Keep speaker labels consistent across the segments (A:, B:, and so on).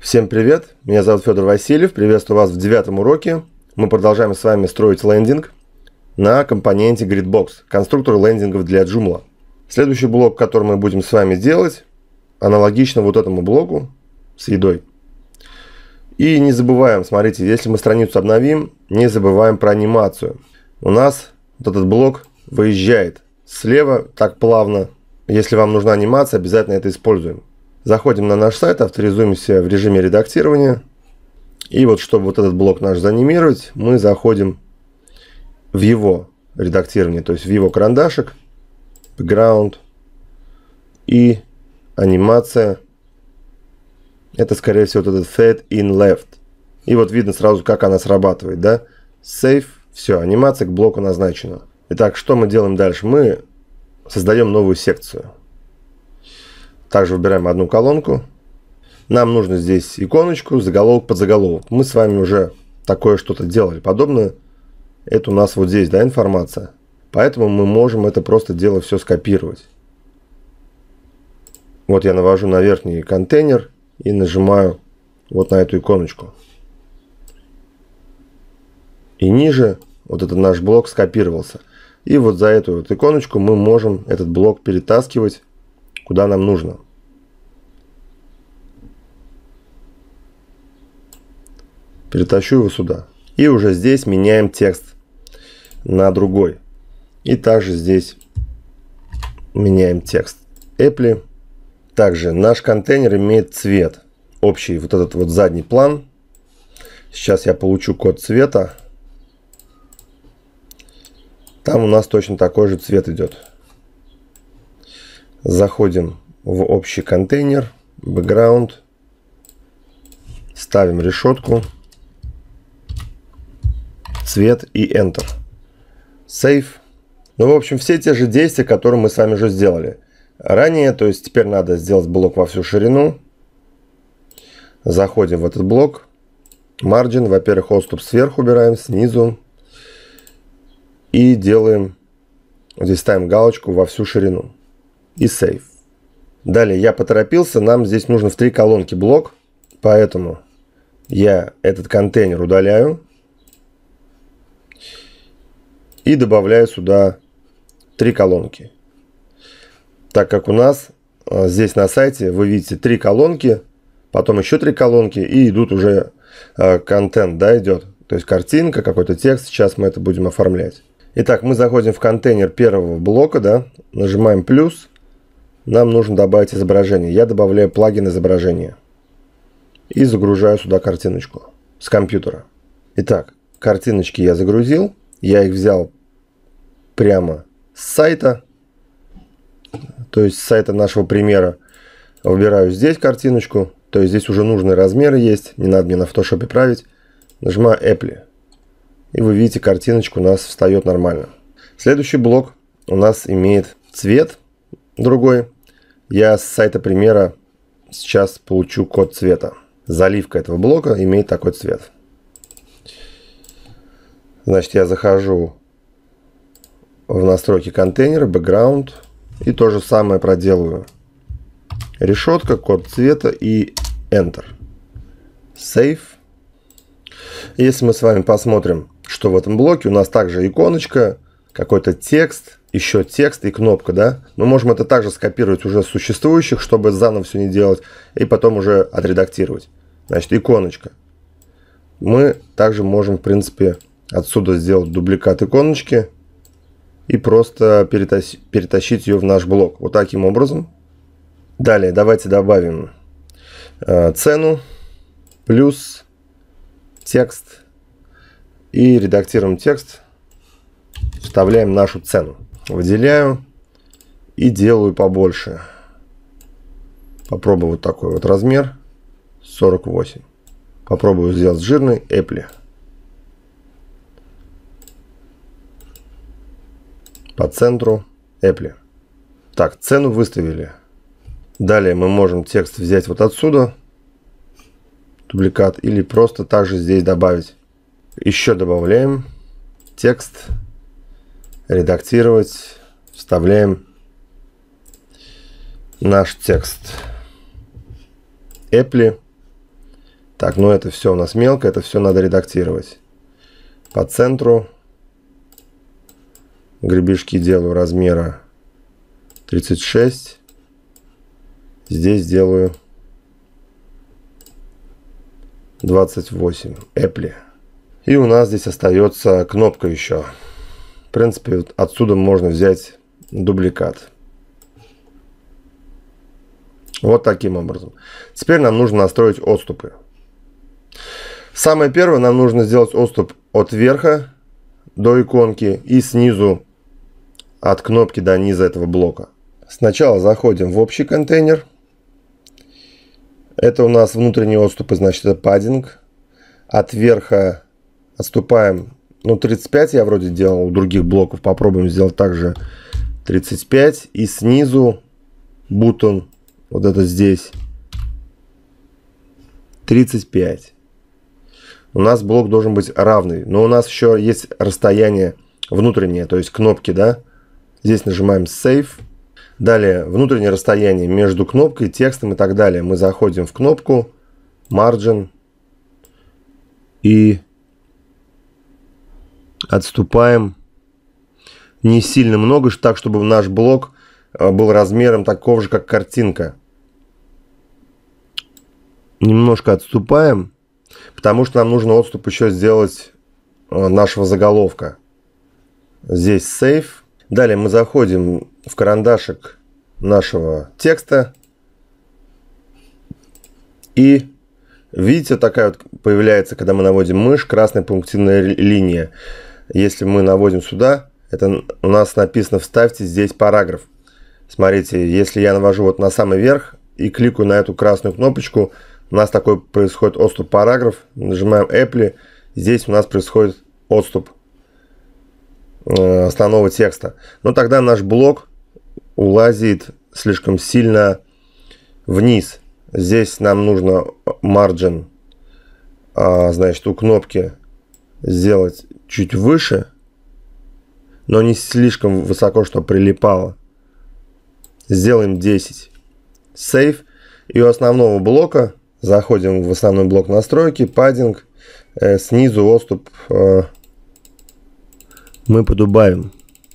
A: Всем привет, меня зовут Федор Васильев, приветствую вас в 9-м уроке. Мы продолжаем с вами строить лендинг на компоненте Gridbox, конструктор лендингов для Joomla. Следующий блок, который мы будем с вами делать, аналогично вот этому блоку с едой. И не забываем, смотрите, если мы страницу обновим, не забываем про анимацию. У нас вот этот блок выезжает слева так плавно. Если вам нужна анимация, обязательно это используем. Заходим на наш сайт, авторизуемся в режиме редактирования. И вот, чтобы вот этот блок наш заанимировать, мы заходим в его редактирование, то есть в его карандашик, background и анимация. Это, скорее всего, вот этот fade in left. И вот видно сразу, как она срабатывает, да? Save, все, анимация к блоку назначена. Итак, что мы делаем дальше? Мы создаем новую секцию. Также выбираем одну колонку. Нам нужно здесь иконочку, заголовок, подзаголовок. Мы с вами уже такое что-то делали подобное. Это у нас вот здесь, да, информация. Поэтому мы можем это просто дело все скопировать. Вот я навожу на верхний контейнер и нажимаю вот на эту иконочку. И ниже вот этот наш блок скопировался. И вот за эту вот иконочку мы можем этот блок перетаскивать куда нам нужно. Перетащу его сюда. И уже здесь меняем текст на другой. И также здесь меняем текст. Apply. Также наш контейнер имеет цвет. Общий вот этот вот задний план. Сейчас я получу код цвета. Там у нас точно такой же цвет идет. Заходим в общий контейнер, background, ставим решетку, цвет и Enter. Save. Ну, в общем, все те же действия, которые мы с вами уже сделали ранее. То есть теперь надо сделать блок во всю ширину. Заходим в этот блок. Margin. Во-первых, отступ сверху убираем, снизу. И делаем, здесь ставим галочку во всю ширину. И Save. Далее я поторопился. Нам здесь нужно в 3 колонки блок. Поэтому я этот контейнер удаляю. И добавляю сюда 3 колонки. Так как у нас здесь на сайте вы видите 3 колонки, потом еще 3 колонки и идут уже контент, да, идет. То есть картинка, какой-то текст. Сейчас мы это будем оформлять. Итак, мы заходим в контейнер первого блока, да, нажимаем плюс. Нам нужно добавить изображение. Я добавляю плагин изображения. И загружаю сюда картиночку с компьютера. Итак, картиночки я загрузил. Я их взял прямо с сайта. То есть с сайта нашего примера. Выбираю здесь картиночку. То есть здесь уже нужные размеры есть. Не надо мне на фотошопе править. Нажимаю Apply. И вы видите, картиночка у нас встает нормально. Следующий блок у нас имеет цвет другой. Я с сайта примера сейчас получу код цвета. Заливка этого блока имеет такой цвет. Значит, я захожу в настройки контейнера, background. И то же самое проделываю. Решетка, код цвета и Enter. Save. Если мы с вами посмотрим, что в этом блоке, у нас также иконочка, какой-то текст, еще текст и кнопка, да. Мы можем это также скопировать уже с существующих, чтобы заново все не делать, и потом уже отредактировать. Значит, иконочка. Мы также можем, в принципе, отсюда сделать дубликат иконочки и просто перетащить ее в наш блок. Вот таким образом. Далее давайте добавим цену, плюс текст и редактируем текст. Вставляем нашу цену. Выделяю и делаю побольше. Попробую вот такой вот размер. 48. Попробую сделать жирный. Apply. По центру. Apply. Так, цену выставили. Далее мы можем текст взять вот отсюда. Дубликат. Или просто также здесь добавить. Еще добавляем текст. Редактировать. Вставляем наш текст. Apply. Так, ну это все у нас мелко, это все надо редактировать. По центру гребешки делаю размера 36. Здесь делаю 28 Apple. И у нас здесь остается кнопка еще. В принципе, отсюда можно взять дубликат. Вот таким образом. Теперь нам нужно настроить отступы. Самое первое, нам нужно сделать отступ от верха до иконки и снизу от кнопки до низа этого блока. Сначала заходим в общий контейнер. Это у нас внутренние отступы, значит, это паддинг. От верха отступаем, ну, 35 я вроде делал у других блоков. Попробуем сделать также 35. И снизу бутон, вот это здесь, 35. У нас блок должен быть равный. Но у нас еще есть расстояние внутреннее, то есть кнопки, да. Здесь нажимаем Save. Далее внутреннее расстояние между кнопкой, текстом и так далее. Мы заходим в кнопку, Margin и отступаем не сильно много, так чтобы наш блок был размером такого же, как картинка. Немножко отступаем, потому что нам нужно отступ еще сделать нашего заголовка. Здесь Save. Далее мы заходим в карандашик нашего текста. И видите, такая вот появляется, когда мы наводим мышь, красная пунктирная линия. Если мы наводим сюда, это у нас написано «Вставьте здесь параграф». Смотрите, если я навожу вот на самый верх и кликаю на эту красную кнопочку, у нас такой происходит отступ параграф. Нажимаем Apple, здесь у нас происходит отступ основного текста. Но тогда наш блок улазит слишком сильно вниз. Здесь нам нужно margin, значит, у кнопки сделать чуть выше, но не слишком высоко, чтобы прилипало. Сделаем 10. Save. И у основного блока заходим в основной блок настройки, паддинг, снизу отступ мы подубавим.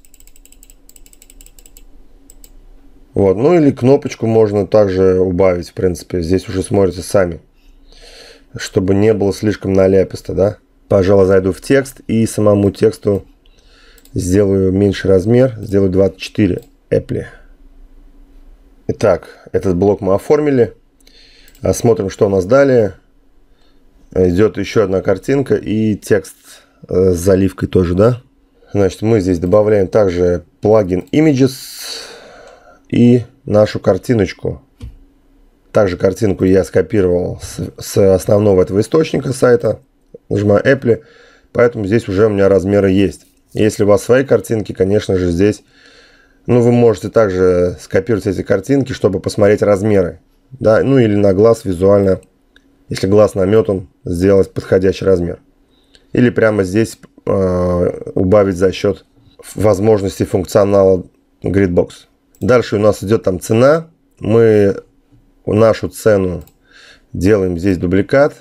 A: Вот, ну или кнопочку можно также убавить, в принципе. Здесь уже смотрите сами, чтобы не было слишком наляписто, да. Пожалуй, зайду в текст и самому тексту сделаю меньше размер, сделаю 24 Apple. Итак, этот блок мы оформили. Смотрим, что у нас далее. Идет еще одна картинка и текст с заливкой тоже, да. Значит, мы здесь добавляем также плагин Images и нашу картиночку. Также картинку я скопировал с основного этого источника сайта. Нажимаю Apple, поэтому здесь уже у меня размеры есть. Если у вас свои картинки, конечно же, здесь, ну, вы можете также скопировать эти картинки, чтобы посмотреть размеры. Да, ну или на глаз визуально, если глаз наметан, сделать подходящий размер. Или прямо здесь убавить за счет возможностей функционала Gridbox. Дальше у нас идет там цена. Мы нашу цену делаем здесь дубликат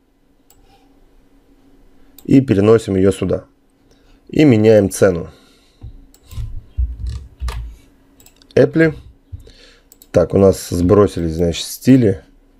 A: и переносим ее сюда. И меняем цену. Apple. Так, у нас сбросились, значит, стили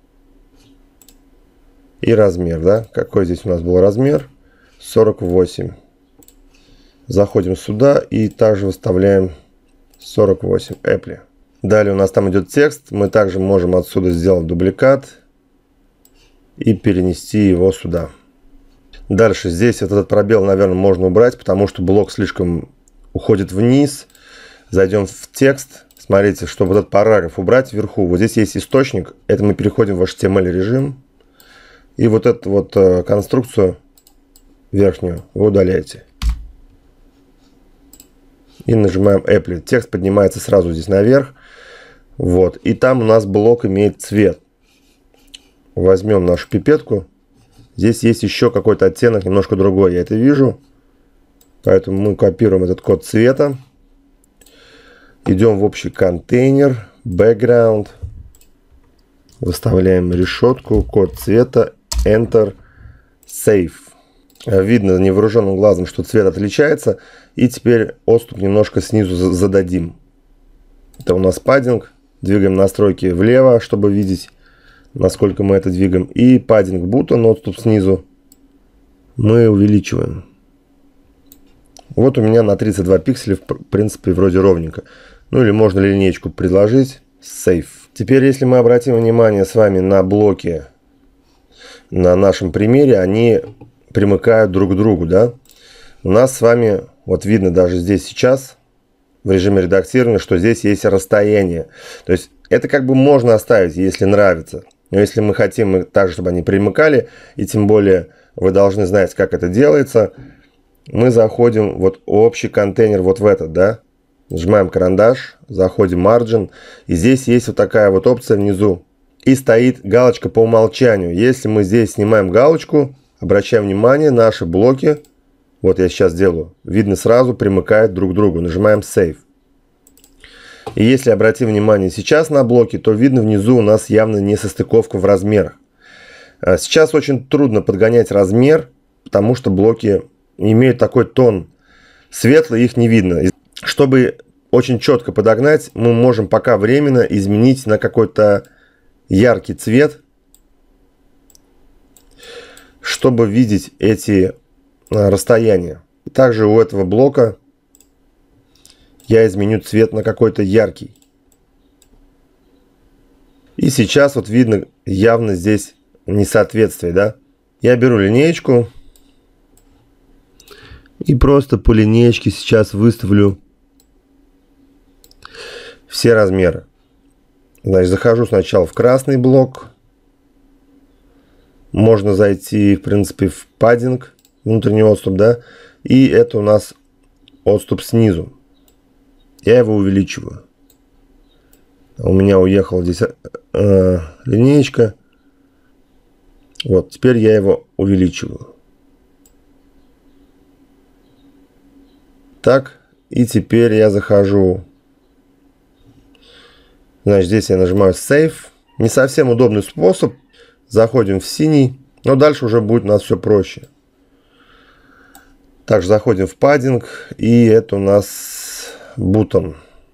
A: и размер, да? Какой здесь у нас был размер? 48. Заходим сюда и также выставляем 48 Apple. Далее у нас там идет текст. Мы также можем отсюда сделать дубликат и перенести его сюда. Дальше здесь вот этот пробел, наверное, можно убрать, потому что блок слишком уходит вниз. Зайдем в текст. Смотрите, чтобы вот этот параграф убрать вверху. Вот здесь есть источник. Это мы переходим в HTML режим. И вот эту вот конструкцию верхнюю вы удаляете. И нажимаем Apple. Текст поднимается сразу здесь наверх. Вот. И там у нас блок имеет цвет. Возьмем нашу пипетку. Здесь есть еще какой-то оттенок, немножко другой. Я это вижу. Поэтому мы копируем этот код цвета. Идем в общий контейнер. Background. Выставляем решетку. Код цвета. Enter, Save. Видно невооруженным глазом, что цвет отличается. И теперь отступ немножко снизу зададим. Это у нас паддинг. Двигаем настройки влево, чтобы видеть, насколько мы это двигаем. И паддинг button, отступ снизу, мы увеличиваем. Вот у меня на 32 пикселя, в принципе, вроде ровненько. Ну или можно линеечку предложить. Save. Теперь, если мы обратим внимание с вами на блоки на нашем примере, они примыкают друг к другу, да? У нас с вами, вот видно даже здесь сейчас, в режиме редактирования, что здесь есть расстояние. То есть это как бы можно оставить, если нравится. Но если мы хотим так, чтобы они примыкали, и тем более вы должны знать, как это делается, мы заходим вот в общий контейнер, вот в этот, да? Нажимаем карандаш, заходим в Margin, и здесь есть вот такая вот опция внизу. И стоит галочка по умолчанию. Если мы здесь снимаем галочку, обращаем внимание, наши блоки, вот я сейчас делаю, видно сразу примыкают друг к другу. Нажимаем Save. И если обратим внимание сейчас на блоки, то видно внизу у нас явно несостыковка в размерах. Сейчас очень трудно подгонять размер, потому что блоки имеют такой тон светлый, их не видно. Чтобы очень четко подогнать, мы можем пока временно изменить на какой-то яркий цвет, чтобы видеть эти расстояния. Также у этого блока я изменю цвет на какой-то яркий. И сейчас вот видно явно здесь несоответствие, да? Я беру линеечку и просто по линеечке сейчас выставлю все размеры. Значит, захожу сначала в красный блок. Можно зайти, в принципе, в паддинг, внутренний отступ, да. И это у нас отступ снизу. Я его увеличиваю. У меня уехала здесь линеечка. Вот, теперь я его увеличиваю. Так, и теперь я захожу. Значит, здесь я нажимаю Save. Не совсем удобный способ. Заходим в синий. Но дальше уже будет у нас все проще. Также заходим в паддинг. И это у нас button.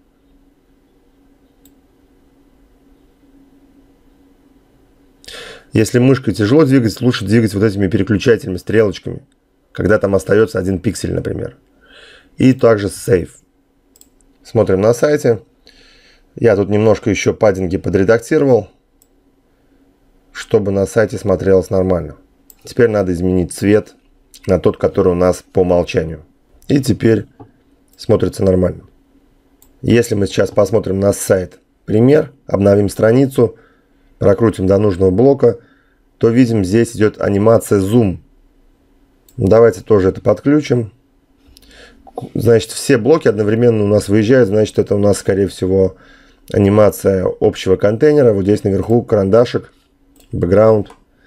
A: Если мышкой тяжело двигать, лучше двигать вот этими переключателями, стрелочками. Когда там остается 1 пиксель, например. И также Save. Смотрим на сайте. Я тут немножко еще паддинги подредактировал, чтобы на сайте смотрелось нормально. Теперь надо изменить цвет на тот, который у нас по умолчанию. И теперь смотрится нормально. Если мы сейчас посмотрим на сайт пример, обновим страницу, прокрутим до нужного блока, то видим, здесь идет анимация Zoom. Давайте тоже это подключим. Значит, все блоки одновременно у нас выезжают, значит, это у нас, скорее всего, анимация общего контейнера. Вот здесь наверху карандашик, background.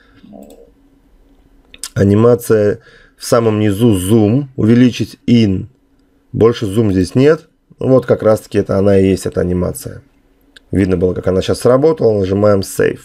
A: Анимация в самом низу zoom, увеличить in. Больше zoom здесь нет. Вот как раз таки это она и есть, эта анимация. Видно было, как она сейчас сработала. Нажимаем Save.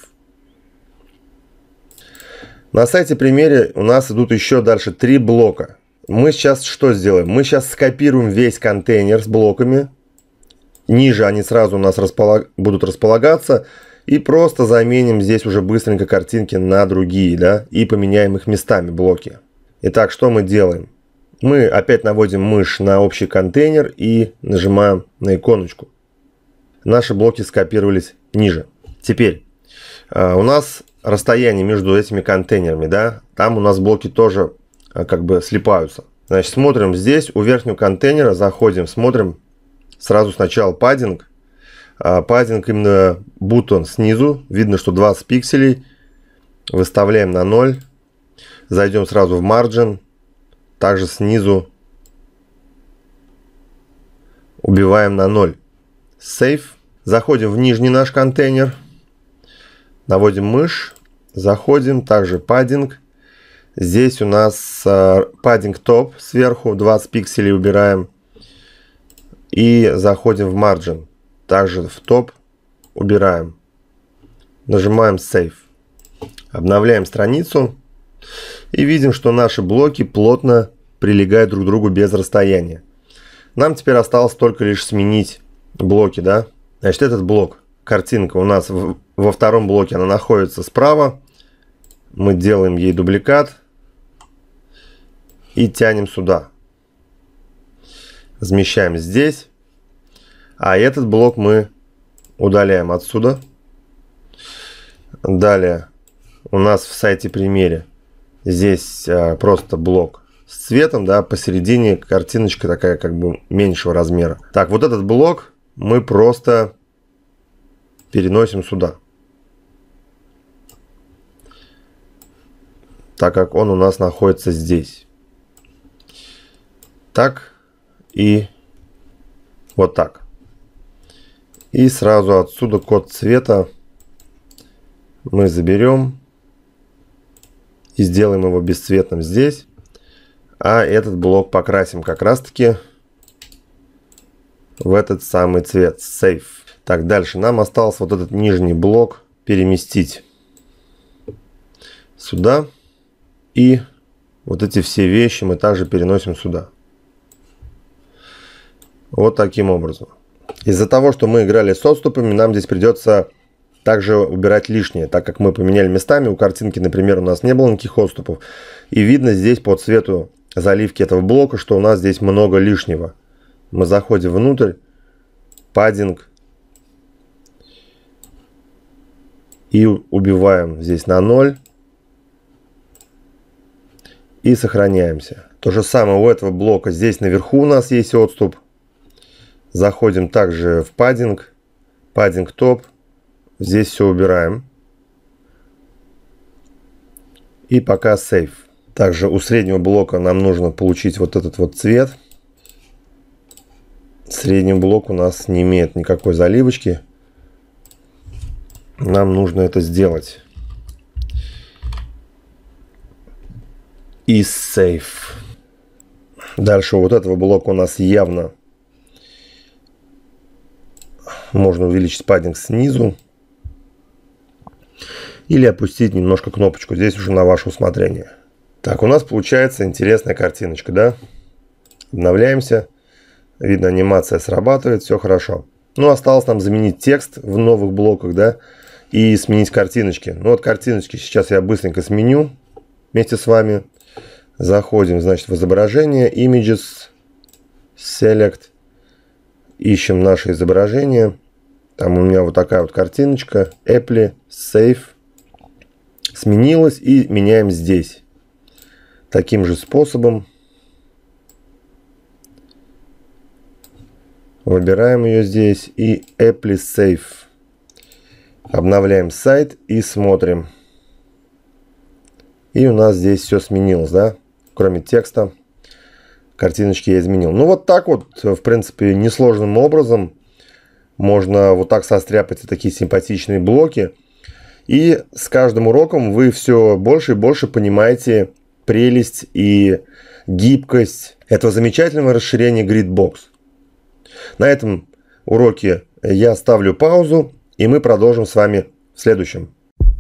A: На сайте примере у нас идут еще дальше 3 блока. Мы сейчас что сделаем? Мы сейчас скопируем весь контейнер с блоками. Ниже они сразу у нас будут располагаться. И просто заменим здесь уже быстренько картинки на другие, да, и поменяем их местами, блоки. Итак, что мы делаем? Мы опять наводим мышь на общий контейнер и нажимаем на иконочку. Наши блоки скопировались ниже. Теперь у нас расстояние между этими контейнерами, да, там у нас блоки тоже как бы слипаются. Значит, смотрим здесь у верхнего контейнера, заходим, смотрим сразу сначала паддинг. Паддинг именно button снизу. Видно, что 20 пикселей. Выставляем на 0. Зайдем сразу в margin. Также снизу убиваем на 0. Save. Заходим в нижний наш контейнер. Наводим мышь. Заходим. Также паддинг. Здесь у нас паддинг топ сверху. 20 пикселей убираем. И заходим в margin. Также в топ убираем. Нажимаем Save. Обновляем страницу и видим, что наши блоки плотно прилегают друг к другу без расстояния. Нам теперь осталось только лишь сменить блоки, да? Значит, этот блок, картинка у нас во втором блоке, она находится справа. Мы делаем ей дубликат и тянем сюда. Размещаем здесь. А этот блок мы удаляем отсюда. Далее у нас в сайте примере здесь просто блок с цветом, да, посередине картиночка такая как бы меньшего размера. Так, вот этот блок мы просто переносим сюда, так как он у нас находится здесь. Так и вот так. И сразу отсюда код цвета мы заберем и сделаем его бесцветным здесь. А этот блок покрасим как раз таки в этот самый цвет Save. Так, дальше нам осталось вот этот нижний блок переместить сюда. И вот эти все вещи мы также переносим сюда. Вот таким образом. Из-за того, что мы играли с отступами, нам здесь придется также убирать лишнее, так как мы поменяли местами. У картинки, например, у нас не было никаких отступов. И видно здесь по цвету заливки этого блока, что у нас здесь много лишнего. Мы заходим внутрь, паддинг, и убиваем здесь на 0. И сохраняемся. То же самое у этого блока. Здесь наверху у нас есть отступ. Заходим также в паддинг, паддинг топ. Здесь все убираем. И пока Save. Также у среднего блока нам нужно получить вот этот вот цвет. Средний блок у нас не имеет никакой заливочки. Нам нужно это сделать. И Save. Дальше у вот этого блока у нас явно можно увеличить паддинг снизу. Или опустить немножко кнопочку. Здесь уже на ваше усмотрение. Так, у нас получается интересная картиночка, да? Обновляемся. Видно, анимация срабатывает, все хорошо. Ну, осталось нам заменить текст в новых блоках, да? И сменить картиночки. Ну, вот картиночки сейчас я быстренько сменю вместе с вами. Заходим, значит, в изображение, Images, Select. Ищем наше изображение. Там у меня вот такая вот картиночка. Apple, Save. Сменилась и меняем здесь. Таким же способом. Выбираем ее здесь и Apple Save. Обновляем сайт и смотрим. И у нас здесь все сменилось, да? Кроме текста. Картиночки я изменил. Ну вот так вот, в принципе, несложным образом можно вот так состряпать такие симпатичные блоки. И с каждым уроком вы все больше и больше понимаете прелесть и гибкость этого замечательного расширения Gridbox. На этом уроке я ставлю паузу, и мы продолжим с вами в следующем.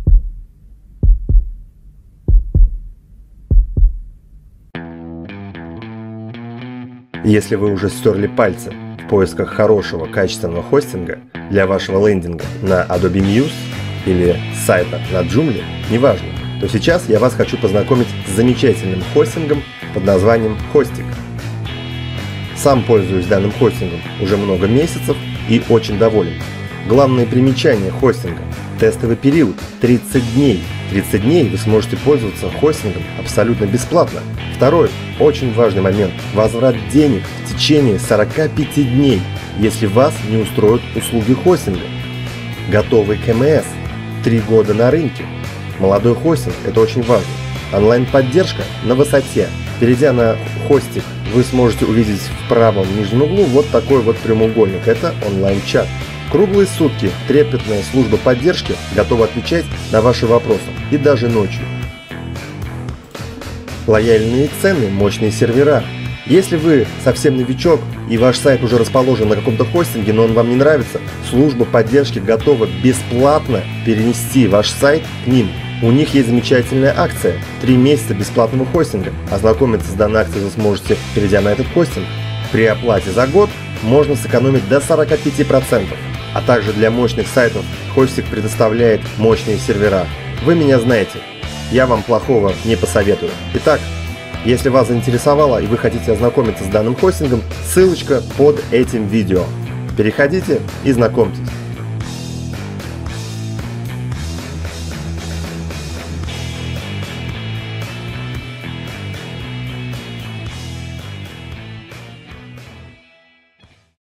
A: Если вы уже стерли пальцы в поисках хорошего качественного хостинга для вашего лендинга на Adobe Muse или сайта на Joomla, неважно, то сейчас я вас хочу познакомить с замечательным хостингом под названием Hostik. Сам пользуюсь данным хостингом уже много месяцев и очень доволен. Главное примечание хостинга – тестовый период 30 дней. 30 дней вы сможете пользоваться хостингом абсолютно бесплатно. Второй очень важный момент – возврат денег в течение 45 дней, если вас не устроят услуги хостинга. Готовый КМС – 3 года на рынке. Молодой хостинг – это очень важно. Онлайн-поддержка на высоте. Перейдя на Hostik, вы сможете увидеть в правом нижнем углу вот такой вот прямоугольник. Это онлайн-чат. Круглые сутки трепетная служба поддержки готова отвечать на ваши вопросы и даже ночью. Лояльные цены, мощные сервера. Если вы совсем новичок и ваш сайт уже расположен на каком-то хостинге, но он вам не нравится, служба поддержки готова бесплатно перенести ваш сайт к ним. У них есть замечательная акция – 3 месяца бесплатного хостинга. Ознакомиться с данной акцией вы сможете, перейдя на этот хостинг. При оплате за год можно сэкономить до 45%. А также для мощных сайтов хостинг предоставляет мощные сервера. Вы меня знаете, я вам плохого не посоветую. Итак, если вас заинтересовало и вы хотите ознакомиться с данным хостингом, ссылочка под этим видео. Переходите и знакомьтесь.